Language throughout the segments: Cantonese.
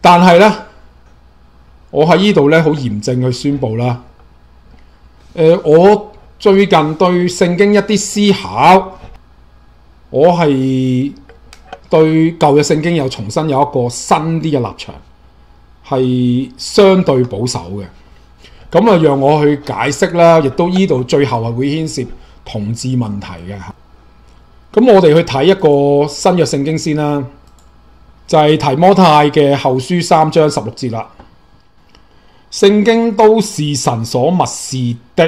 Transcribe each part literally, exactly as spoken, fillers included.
但係咧，我喺呢度咧好嚴正去宣佈啦。誒、呃，我最近對聖經一啲思考，我係對舊約聖經有重新有一個新啲嘅立場，係相對保守嘅。咁啊，讓我去解釋啦，亦都呢度最後係會牽涉同志問題嘅。咁我哋去睇一個新約聖經先啦，就係、是、提摩太嘅後書三章十六節啦。聖經都是神所默示的，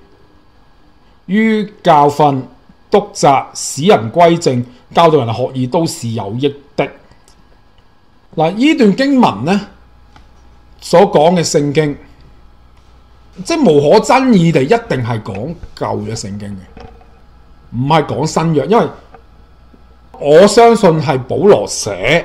於教訓、督責、使人歸正、教導人學義，都是有益的。嗱，呢段經文呢所講嘅聖經，即係無可爭議地，一定係講舊約聖經嘅，唔係講新約。因為我相信係保羅寫，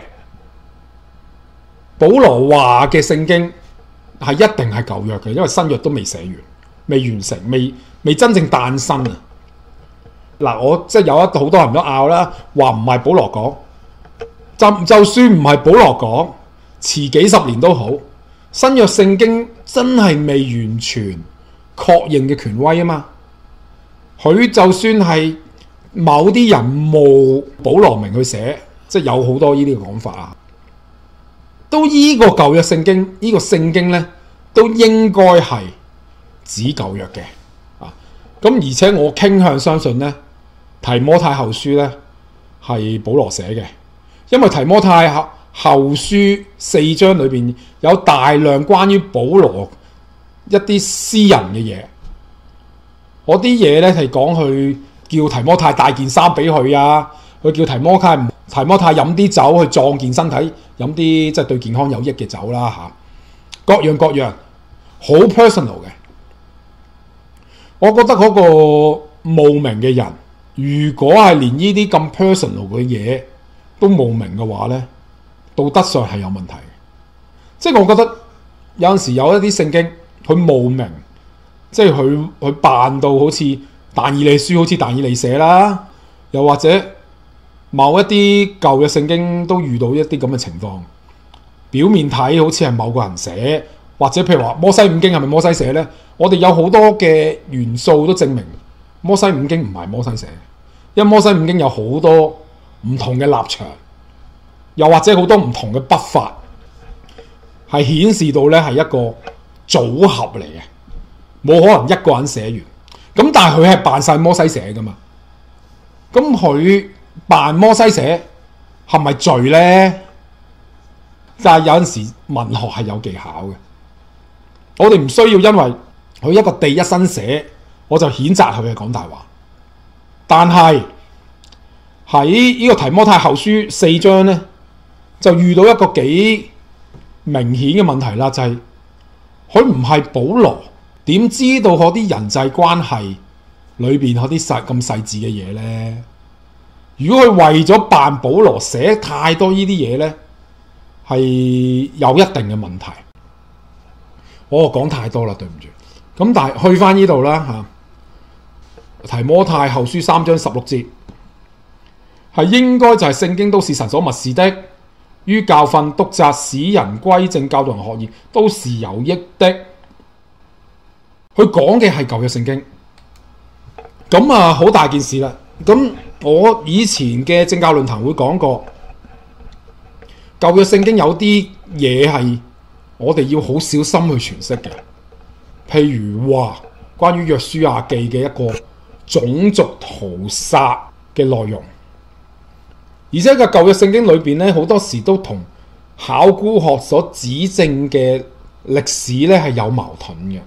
保羅話嘅聖經係一定係舊約嘅，因為新約都未寫完，未完成，未未真正誕生啊！嗱，我即係有一好多人都拗啦，話唔係保羅講，就就算唔係保羅講，遲幾十年都好，新約聖經真係未完全確認嘅權威啊嘛。佢就算係某啲人冒保羅名去寫，即係有好多呢啲嘅講法啊，都依個舊約聖經，呢個聖經咧都應該係指舊約嘅啊。咁而且我傾向相信咧，提摩太後書咧係保羅寫嘅，因為提摩太後後書四章裏邊有大量關於保羅一啲私人嘅嘢，嗰啲嘢咧係講佢叫提摩太帶件衫俾佢啊，佢叫提摩太提摩太飲啲酒去壯健身體，飲啲即係對健康有益嘅酒啦嚇，各樣各樣好 personal 嘅。我覺得嗰個冒名嘅人，如果係連呢啲咁 personal 嘅嘢都冒名嘅話咧，道德上係有問題嘅。即係我覺得有陣時有一啲聖經佢冒名，即係佢佢扮到好似但以理書好似但以理寫啦，又或者某一啲舊嘅聖經都遇到一啲咁嘅情況，表面睇好似係某個人寫，或者譬如話摩西五經係咪摩西寫咧？我哋有好多嘅元素都證明摩西五經唔係摩西寫，因為摩西五經有好多唔同嘅立場，又或者好多唔同嘅筆法，係顯示到咧係一個組合嚟嘅，冇可能一個人寫完。咁但係佢係扮晒摩西寫噶嘛？咁佢扮摩西寫係咪罪咧？但係有陣時文學係有技巧嘅，我哋唔需要因為佢一個地一生寫，我就譴責佢係講大話。但係喺呢個提摩太後書四章咧，就遇到一個幾明顯嘅問題啦，就係佢唔係保羅，點知道嗰啲人際關係裏邊嗰啲細咁細緻嘅嘢咧？如果佢為咗扮保羅寫太多呢啲嘢咧，係有一定嘅問題。我講太多啦，對唔住。咁但係去翻呢度啦嚇，提摩太後書三章十六節係應該就係聖經都是神所默示的，於教訓、督責、使人歸正、教導人學義，都是有益的。佢講嘅係舊約聖經，咁啊好大件事啦。咁我以前嘅政教論壇會講過，舊約聖經有啲嘢係我哋要好小心去詮釋嘅，譬如話關於約書亞記嘅一個種族屠殺嘅內容，而且個舊約聖經裏邊咧好多時都同考古學所指證嘅歷史咧係有矛盾嘅。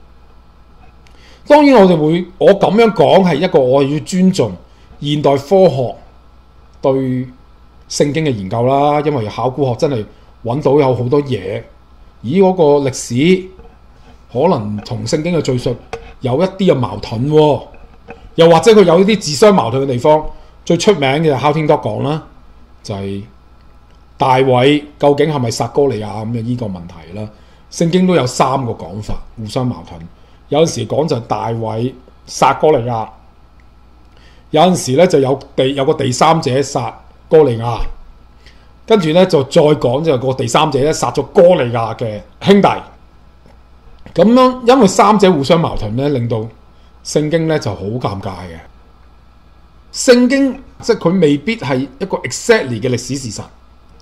當然我哋會，我咁樣講係一個我要尊重現代科學對聖經嘅研究啦，因為考古學真係揾到有好多嘢，而嗰個歷史可能同聖經嘅敘述有一啲嘅矛盾，又或者佢有一啲自相矛盾嘅地方。最出名嘅就考天德講啦，就係、是、大衛究竟係咪殺哥利亞咁嘅呢個問題啦。聖經都有三個講法，互相矛盾。有陣時講就係大衛殺哥利亞，有陣時咧就有第有個第三者殺哥利亞， 跟住咧就再講就個第三者咧殺咗哥利亞嘅兄弟。咁樣因為三者互相矛盾咧，令到聖經咧就好尷尬嘅。聖經即係佢未必係一個 exactly 嘅歷史事實。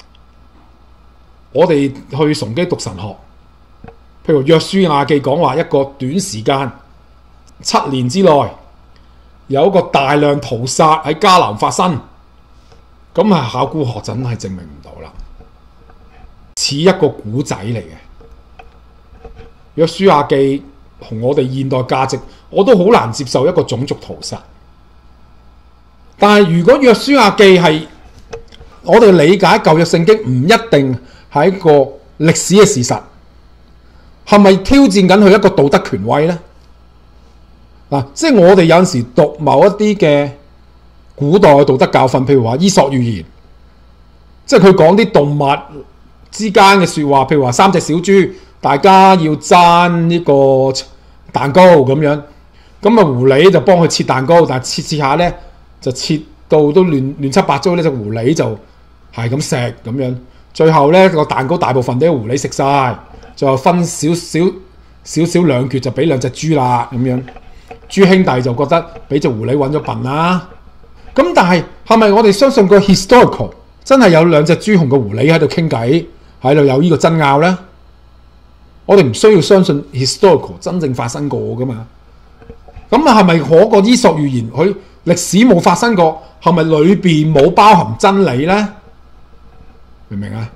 我哋去崇基讀神學，譬如約書亞記講話一個短時間七年之內有一個大量屠殺喺迦南發生，咁係考古學真係證明唔到啦，似一個古仔嚟嘅。約書亞記同我哋現代價值，我都好難接受一個種族屠殺。但係如果約書亞記係我哋理解舊約聖經，唔一定係一個歷史嘅事實，係咪挑戰緊佢一個道德權威呢？嗱，即係我哋有陣時讀某一啲嘅古代嘅道德教訓，譬如話伊索寓言，即係佢講啲動物之間嘅說話，譬如話三隻小豬。大家要爭呢個蛋糕咁樣，咁啊狐狸就幫佢切蛋糕，但係切切下咧就切到都亂亂七八糟，呢隻狐狸就係咁食咁樣，最後咧個蛋糕大部分都係狐狸食晒，就分少少少少兩橛就俾兩隻豬啦咁樣。豬兄弟就覺得俾隻狐狸揾咗笨啦。咁但係係咪我哋相信個 historical 真係有兩隻豬同個狐狸喺度傾偈，喺度有呢個爭拗咧？我哋唔需要相信 historical 真正發生過噶嘛？咁啊，係咪嗰個伊索寓言佢歷史冇發生過，係咪裏邊冇包含真理咧？明唔明啊？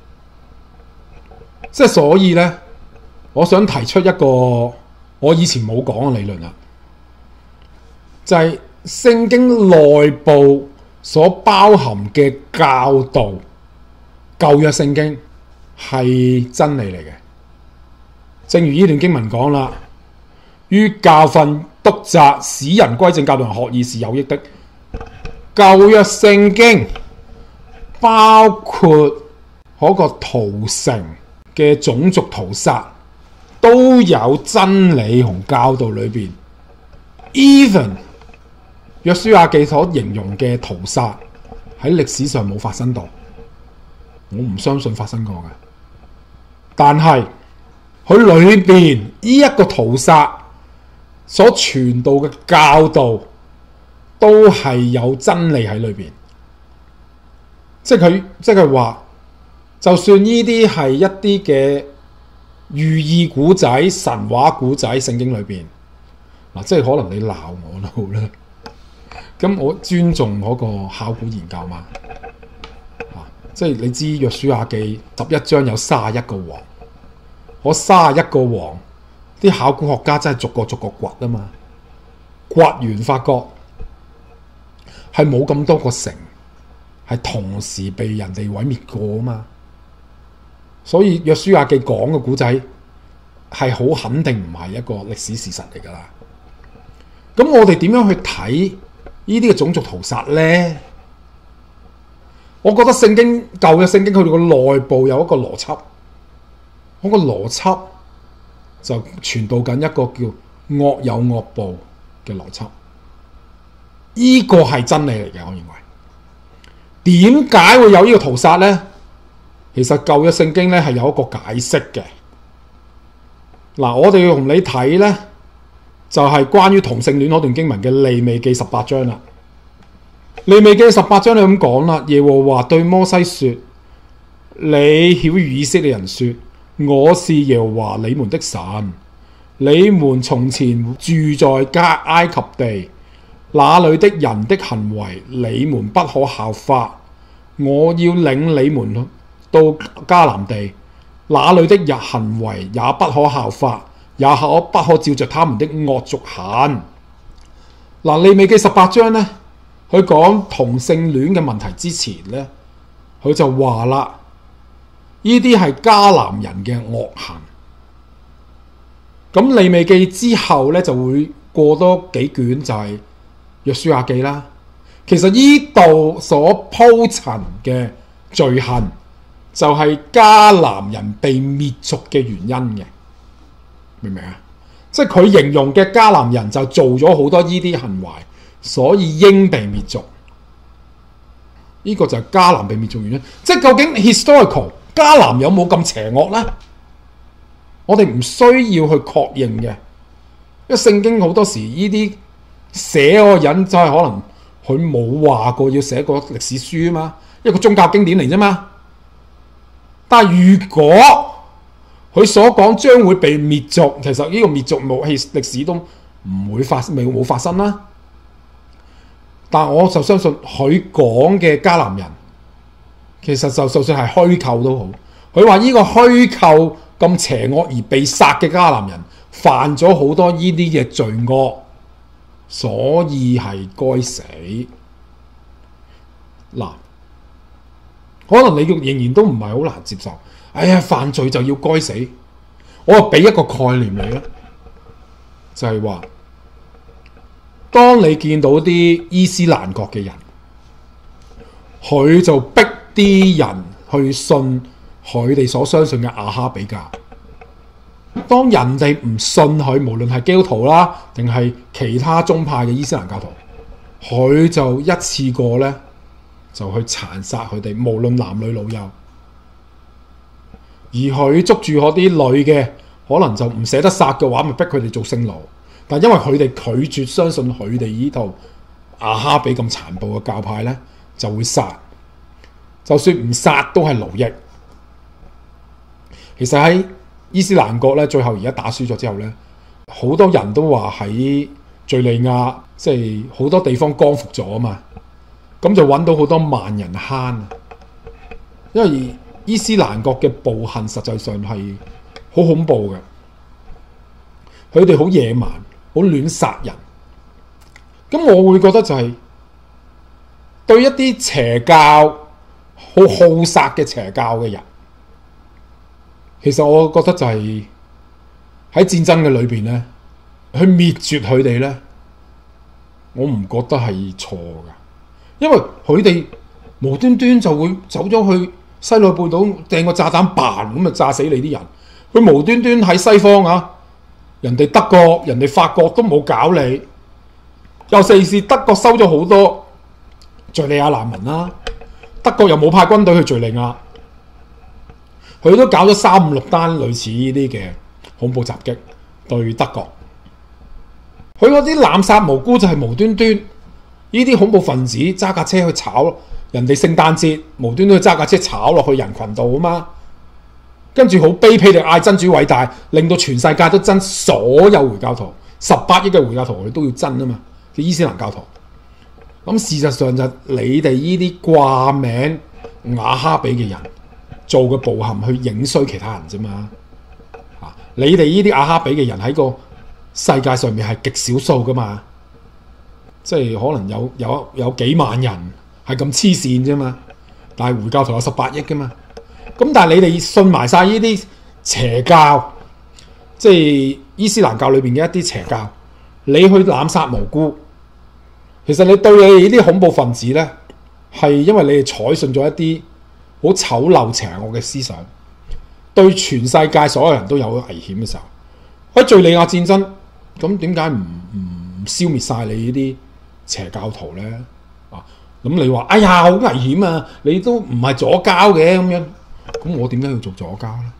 即係所以咧，我想提出一個我以前冇講嘅理論啦，就係聖經內部所包含嘅教導，舊約聖經係真理嚟嘅。正如呢段經文講啦，於教訓、督責、使人歸正、教導人學義是有益的。舊約聖經包括嗰個屠城嘅種族屠殺，都有真理同教導裏邊。Even 約書亞記所形容嘅屠殺喺歷史上冇發生到，我唔相信發生過嘅。但係佢裏邊呢一個屠殺所傳導嘅教導都係有真理喺裏邊，即係佢即係話，就算呢啲係一啲嘅寓意古仔、神話古仔，聖經裏邊嗱，即係可能你鬧我都好啦，咁我尊重嗰個考古研究嘛，啊，即係你知約書亞記十一章有三十一個王。我三十一個王，啲考古學家真係逐個逐個掘啊嘛，掘完發覺係冇咁多個城係同時被人哋毀滅過啊嘛，所以約書亞記講嘅古仔係好肯定唔係一個歷史事實嚟噶啦。咁我哋點樣去睇呢啲嘅種族屠殺咧？我覺得聖經舊嘅聖經佢哋個內部有一個邏輯。嗰個邏輯就傳導緊一個叫惡有惡報嘅邏輯，呢個係真理嚟嘅。我認為點解會有呢個屠殺呢？其實舊約聖經咧係有一個解釋嘅。嗱，我哋要同你睇呢，就係關於同性戀嗰段經文嘅利未記十八章啦。利未記十八章你咁講啦，耶和華對摩西說：你曉諭以色列人說，我是耶和華你們的神，你們從前住在加埃及地，那裏的人的行為你們不可效法。我要領你們到迦南地，那裏的人行為也不可效法，也可不可照着他們的惡俗行。嗱，利未記十八章呢，佢講同性戀嘅問題之前呢，佢就話啦。呢啲係迦南人嘅惡行，咁利未記之後咧就會過多幾卷就係約書亞記啦。其實呢度所鋪陳嘅罪行就係迦南人被滅族嘅原因嘅，明唔明啊？即係佢形容嘅迦南人就做咗好多呢啲行為，所以應被滅族。 呢、這個就係迦南被滅族原因。即係究竟 historical 迦南有冇咁邪惡呢？我哋唔需要去確認嘅，因為聖經好多時呢啲寫嗰個人就係可能佢冇話過要寫個歷史書啊嘛，一個宗教經典嚟啫嘛。但係如果佢所講將會被滅族，其實呢個滅族冇係歷史都唔會發未冇發生啦。但我就相信佢講嘅迦南人，其實就就算係虛構都好，佢話呢個虛構咁邪惡而被殺嘅迦南人，犯咗好多呢啲嘅罪惡，所以係該死。嗱，可能你仍然都唔係好難接受。哎呀，犯罪就要該死。我俾一個概念你啦，就係話，當你見到啲伊斯蘭國嘅人，佢就逼啲人去信佢哋所相信嘅亞哈比教。當人哋唔信佢，無論係基督徒啦，定係其他宗派嘅伊斯蘭教徒，佢就一次過咧就去殘殺佢哋，無論男女老幼。而佢捉住嗰啲女嘅，可能就唔捨得殺嘅話，咪逼佢哋做性奴。但因為佢哋拒絕相信佢哋呢套亞哈比咁殘暴嘅教派咧，就會殺。就算唔殺都係奴役。其實喺伊斯蘭國咧，最後而家打輸咗之後咧，好多人都話喺敍利亞，即係好多地方光復咗啊嘛，咁就揾到好多萬人坑。因為伊斯蘭國嘅暴行實際上係好恐怖嘅，佢哋好野蠻，好亂殺人。咁我會覺得就係、是、對一啲邪教好好殺嘅邪教嘅人，其實我覺得就係喺戰爭嘅裏邊咧，去滅絕佢哋咧，我唔覺得係錯㗎，因為佢哋無端端就會走咗去西奈半島掟個炸彈嘭咁啊，炸死你啲人。佢無端端喺西方啊，人哋德國、人哋法國都冇搞你，尤其是德國收咗好多敍利亞難民啦，德國又冇派軍隊去敍利亞，佢都搞咗三五六單類似呢啲嘅恐怖襲擊對德國。佢嗰啲濫殺無辜就係無端端呢啲恐怖分子揸架車去炒人哋聖誕節，無端端去揸架車炒落去人群度啊嘛，跟住好卑鄙地嗌真主偉大，令到全世界都憎所有回教徒，十八億嘅回教徒佢都要憎啊嘛，嘅伊斯蘭教徒。咁事實上就你哋呢啲掛名亞哈比嘅人做嘅暴行去影衰其他人啫嘛。啊，你哋呢啲亞哈比嘅人喺個世界上面係極少數噶嘛，即係可能有有有幾萬人係咁黐線啫嘛，但係回教徒有十八億噶嘛。咁但係你哋信埋晒呢啲邪教，即係伊斯蘭教裏邊嘅一啲邪教，你去濫殺無辜，其實你對你呢啲恐怖分子咧，係因為你哋採信咗一啲好醜陋邪惡嘅思想，對全世界所有人都有危險嘅時候，喺敍利亞戰爭，咁點解唔唔消滅晒你呢啲邪教徒咧？啊，咁你話哎呀好危險啊，你都唔係左膠嘅咁樣。咁我點解要做左膠咧？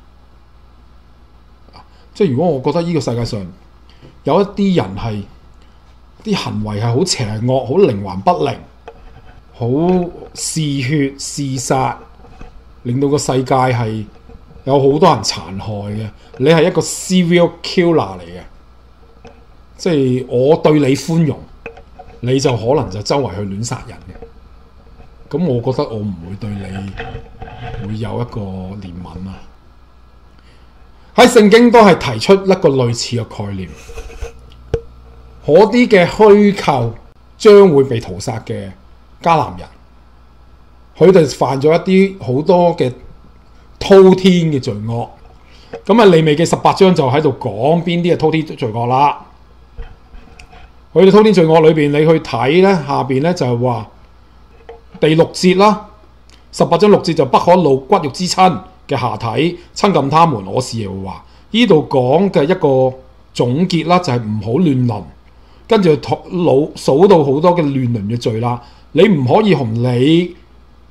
即係如果我覺得呢個世界上有一啲人係啲行為係好邪惡、好靈魂不靈、好嗜血嗜殺，令到個世界係有好多人殘害嘅，你係一個 serial killer 嚟嘅，即係我對你寬容，你就可能就周圍去亂殺人嘅。咁我覺得我唔會對你會有一個憐憫啊！喺聖經都係提出一個類似嘅概念，嗰啲嘅虛構將會被屠殺嘅迦南人，佢哋犯咗一啲好多嘅滔天嘅罪惡。咁啊，利未記十八章就喺度講邊啲係滔天罪惡啦。佢哋滔天罪惡裏邊，你去睇咧，下邊咧就係話。第六節啦，十八章六節就不可露骨肉之親嘅下體，親近他們，我是耶和華。呢度講嘅一個總結啦，就係唔好亂倫，跟住老數到好多嘅亂倫嘅罪啦。你唔可以同你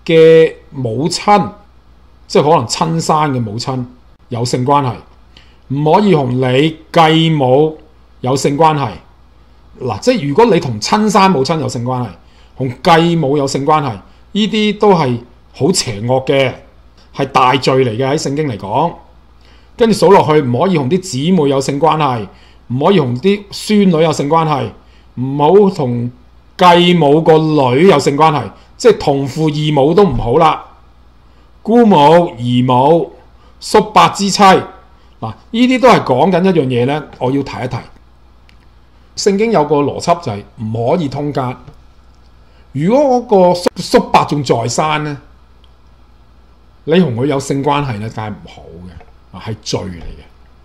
嘅母親，即係可能親生嘅母親有性關係，唔可以同你繼母有性關係。嗱，即係如果你同親生母親有性關係，同繼母有性關係，呢啲都係好邪惡嘅，係大罪嚟嘅，喺聖經嚟講。跟住數落去，唔可以同啲姊妹有性關係，唔可以同啲孫女有性關係，唔好同繼母個女有性關係，即係同父異母都唔好啦。姑母、姨母、叔伯之妻，嗱，呢啲都係講緊一樣嘢呢，我要提一提。聖經有個邏輯就係唔可以通姦。如果嗰個叔叔伯仲在生呢，你同佢有性關係呢，梗係唔好嘅，係罪嚟嘅。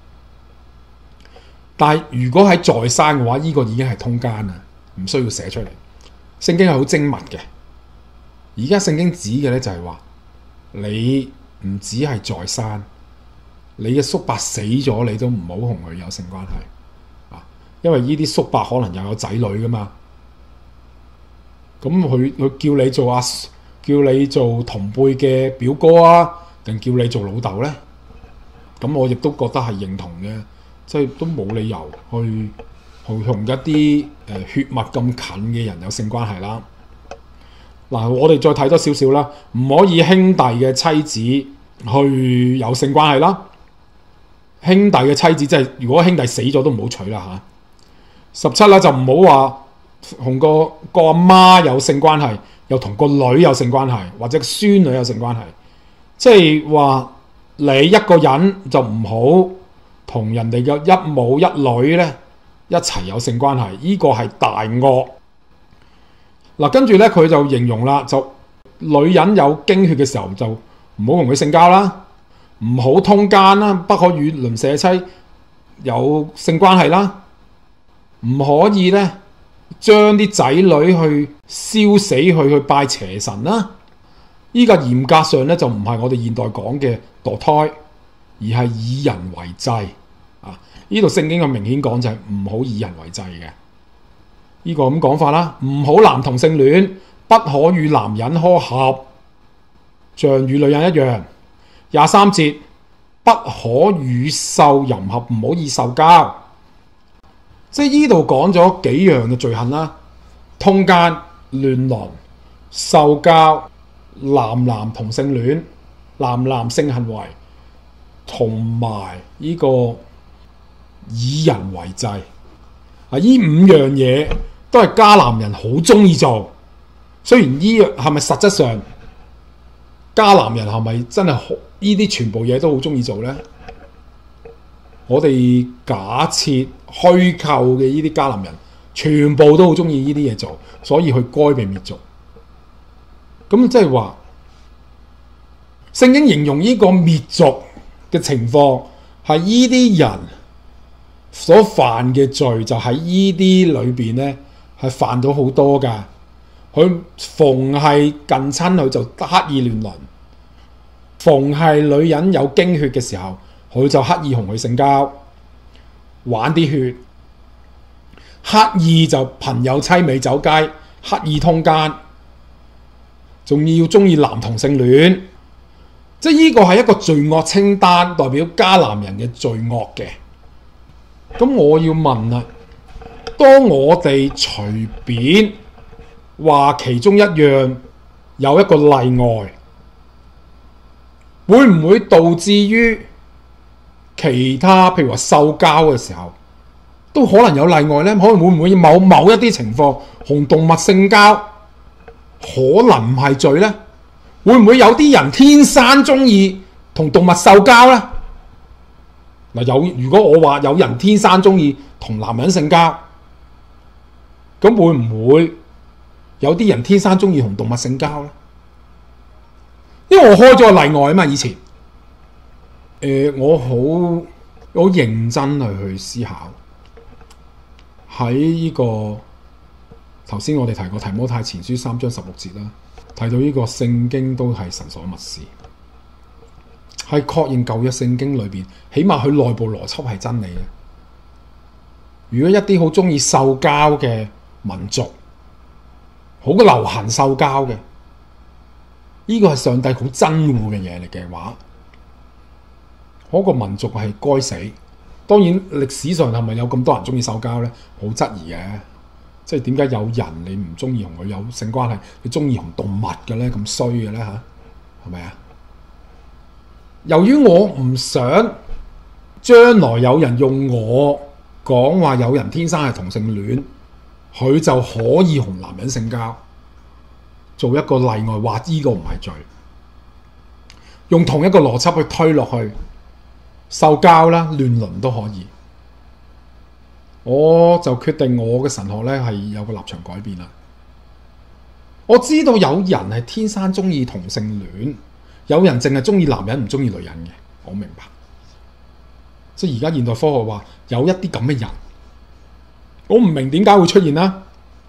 但係如果喺在，在生嘅話，呢、這個已經係通姦啦，唔需要寫出嚟。聖經係好精密嘅。而家聖經指嘅呢，就係話，你唔止係在生，你嘅叔伯死咗，你都唔好同佢有性關係。因為呢啲叔伯可能又有仔女噶嘛，咁佢佢叫你做阿叫你做同輩嘅表哥啊，定叫你做老豆呢？咁我亦都覺得係認同嘅，即係都冇理由去去同一啲誒血脈咁近嘅人有性關係啦。嗱，我哋再睇多少少啦，唔可以兄弟嘅妻子去有性關係啦。兄弟嘅妻子即係如果兄弟死咗都唔好娶啦嚇。十七啦，就唔好話同個個阿媽有性關係，又同個女有性關係，或者孫女有性關係。即係話你一個人就唔好同人哋嘅一母一女咧一齊有性關係，呢、這個係大惡。嗱，跟住咧佢就形容啦，就女人有經血嘅時候就唔好同佢性交啦，唔好通姦啦，不可與鄰舍妻有性關係啦。唔可以咧，將啲仔女去燒死佢去拜邪神啦。呢、這個嚴格上咧就唔係我哋現代講嘅墮胎，而係以人為祭啊。呢度聖經嘅明顯講就係唔好以人為祭嘅。呢、這個咁講法啦，唔好男同性戀，不可與男人苛合，像與女人一樣。廿三節，不可與獸淫合，唔好以獸交。即係呢度講咗幾樣嘅罪行啦，通姦、亂倫、獸交、男男同性戀、男男性行為，同埋呢個以人為祭。啊，呢五樣嘢都係迦南人好中意做。雖然呢樣係咪實質上迦南人係咪真係好呢啲全部嘢都好中意做呢？我哋假設虛構嘅呢啲迦南人，全部都好中意呢啲嘢做，所以佢該被滅族。咁即係話，聖經形容呢個滅族嘅情況係呢啲人所犯嘅罪，就喺呢啲裏邊咧係犯到好多噶。佢逢係近親佢就刻意亂倫，逢係女人有經血嘅時候，佢就刻意同佢性交，玩啲血，刻意就朋友妻美走街，刻意通姦，仲要中意男同性戀，即係呢個係一個罪惡清單，代表迦南人嘅罪惡嘅。咁我要問啦，當我哋隨便話其中一樣有一個例外，會唔會導致於其他譬如話獸交嘅時候都可能有例外呢？可能會唔會某某一啲情況同動物性交可能唔係罪呢？會唔會有啲人天生中意同動物獸交呢？嗱，有，如果我話有人天生中意同男人性交，咁會唔會有啲人天生中意同動物性交呢？因為我開咗個例外啊嘛，以前。誒、呃，我好好認真去去思考喺呢、這個頭先我哋提過提摩太前書三章十六節啦，提到呢個聖經都係神所默示，係確認舊約聖經裏邊起碼佢內部邏輯係真理嘅。如果一啲好中意獸交嘅民族，好流行獸交嘅， 呢個係上帝好憎惡嘅嘢嚟嘅話，嗰、那個民族係該死。當然歷史上係咪有咁多人中意受交呢？好質疑嘅。即係點解有人你唔中意同佢有性關係，你中意同動物嘅呢？咁衰嘅呢？嚇，係咪啊？由於我唔想將來有人用我講話有人天生係同性戀，佢就可以同男人性交，做一個例外，話呢個唔係罪。用同一個邏輯去推落去，受交啦、亂倫都可以。我就決定我嘅神學咧係有個立場改變啦。我知道有人係天生中意同性戀，有人淨係中意男人唔中意女人嘅，我明白。即係而家現代科學話有一啲咁嘅人，我唔明點解會出現啦。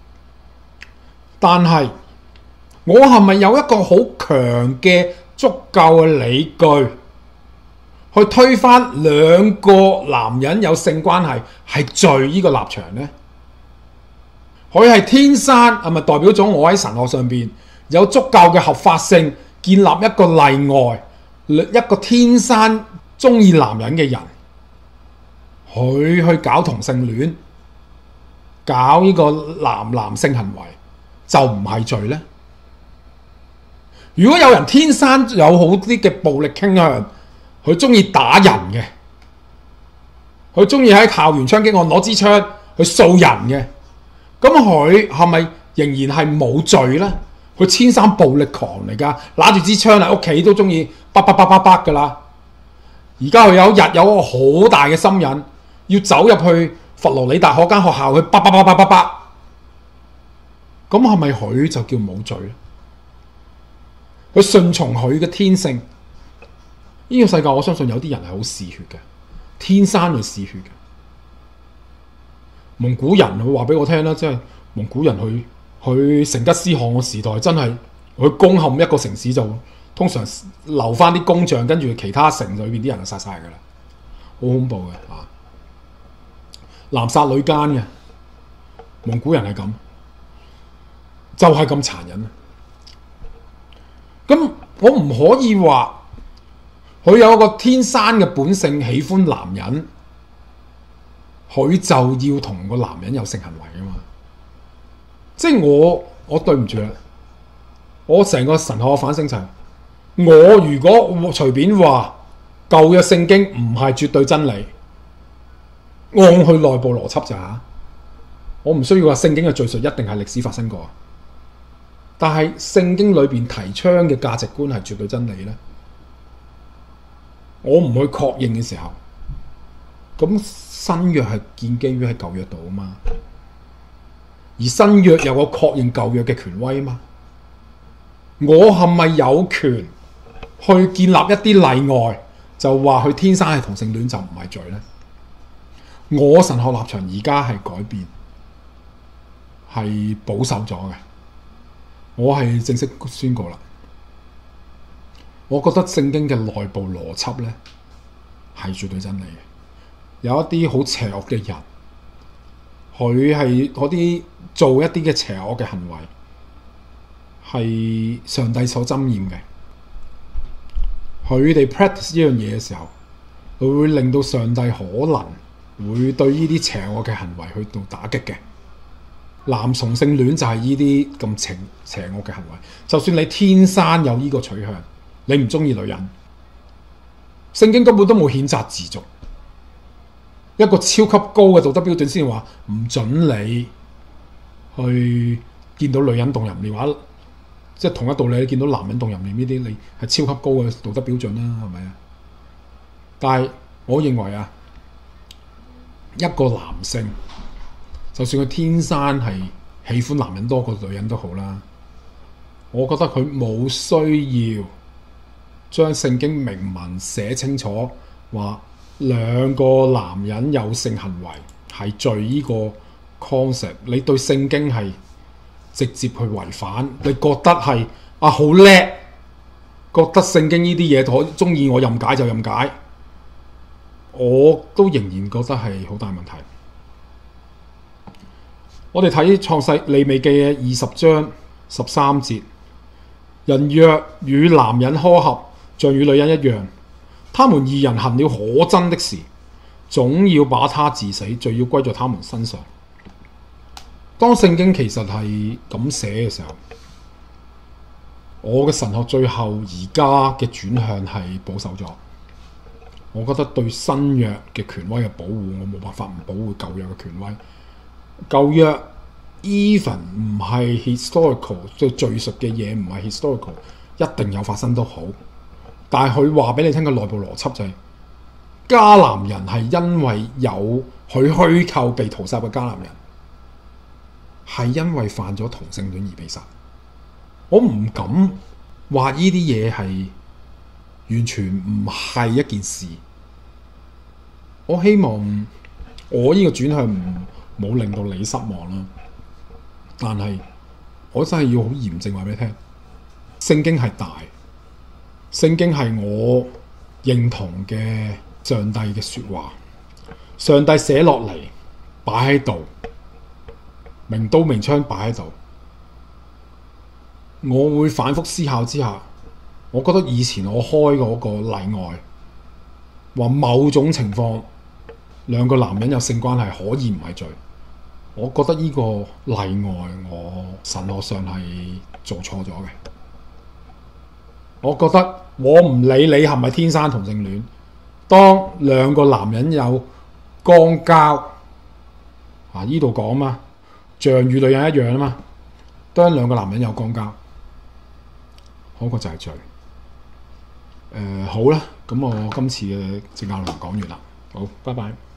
但係我係咪有一個好強嘅足夠嘅理據去推翻兩個男人有性關係係罪呢個立場呢？佢係天生係咪代表咗我喺神學上邊有足夠嘅合法性，建立一個例外，一個天生中意男人嘅人，佢去搞同性戀，搞呢個男男性行為就唔係罪呢？如果有人天生有好啲嘅暴力傾向，佢中意打人嘅，佢中意喺校園槍擊案攞支槍去掃人嘅，咁佢係咪仍然係冇罪呢？佢天生暴力狂嚟㗎，拿住支槍喺屋企都中意叭叭叭叭叭㗎啦。而家佢有日有個好大嘅心癮，要走入去佛羅里達嗰間學校去叭叭叭叭叭叭，咁係咪佢就叫冇罪咧？佢順從佢嘅天性。呢個世界我相信有啲人係好嗜血嘅，天生就嗜血嘅。蒙古人佢話俾我聽啦，即係蒙古人去去成吉思汗嘅時代，真係去攻陷一個城市就通常留翻啲工匠，跟住其他城裏邊啲人就殺晒㗎啦，好恐怖嘅啊！男殺女奸嘅，蒙古人係咁，就係咁殘忍啊！咁我唔可以話佢有一個天生嘅本性喜歡男人，佢就要同個男人有性行為啊嘛！即係我我對唔住啦，我成個神學嘅反省就係、是，我如果隨便話舊約聖經唔係絕對真理，按佢內部邏輯就嚇，我唔需要話聖經嘅敘述一定係歷史發生過。但係聖經裏邊提倡嘅價值觀係絕對真理咧，我唔去確認嘅時候，咁新約係建基於喺舊約度啊嘛，而新約有個確認舊約嘅權威啊嘛，我係咪有權去建立一啲例外，就話佢天生係同性戀就唔係罪咧？我神學立場而家係改變，係保守咗嘅。我係正式宣告啦，我覺得聖經嘅內部邏輯咧係絕對真理嘅。有一啲好邪惡嘅人，佢係嗰啲做一啲嘅邪惡嘅行為，係上帝所憎厭嘅。佢哋 practice 呢樣嘢嘅時候，佢會令到上帝可能會對呢啲邪惡嘅行為去到打擊嘅。男同性戀就係呢啲咁邪邪惡嘅行為。就算你天生有呢個取向，你唔中意女人，聖經根本都冇譴責自足。一個超級高嘅道德標準先話唔准你去見到女人動淫念，話即係同一道理，你見到男人動淫念呢啲，你係超級高嘅道德標準啦，係咪啊？但係我認為啊，一個男性，就算佢天生係喜歡男人多過女人都好啦，我覺得佢冇需要將聖經明文寫清楚，話兩個男人有性行為係罪呢個 concept。你對聖經係直接去違反，你覺得係啊好叻，覺得聖經呢啲嘢可中意我任解就任解，我都仍然覺得係好大問題。我哋睇創世利未記嘅二十章十三節， 人若與男人苛合，像與女人一樣，他們二人行了可憎的事，總要把他治死，罪要歸在他們身上。當聖經其實係咁寫嘅時候，我嘅神學最後而家嘅轉向係保守咗。我覺得對新約嘅權威嘅保護，我冇辦法唔保護舊約嘅權威。舊約 even 唔係 historical， 即係敘述嘅嘢唔係 historical， 一定有發生都好。但係佢話俾你聽嘅內部邏輯就係、是、迦南人係因為有佢虛構被屠殺嘅迦南人，係因為犯咗同性戀而被殺。我唔敢話呢啲嘢係完全唔係一件事。我希望我呢個轉向唔冇令到你失望啦。但係我真係要好嚴正話俾你聽，聖經係大，聖經係我認同嘅上帝嘅說話，上帝寫落嚟擺喺度，明刀明槍擺喺度。我會反覆思考之下，我覺得以前我開嗰個例外，話某種情況兩個男人有性關係可以唔係罪，我覺得呢個例外我神學上係做錯咗嘅。我覺得我唔理你係咪天生同性戀，當兩個男人有肛交啊，呢度講嘛，像與女人一樣啊嘛，當兩個男人有肛交，嗰個就係罪。誒、呃、好啦，咁我今次嘅正教論講完啦，好，拜拜。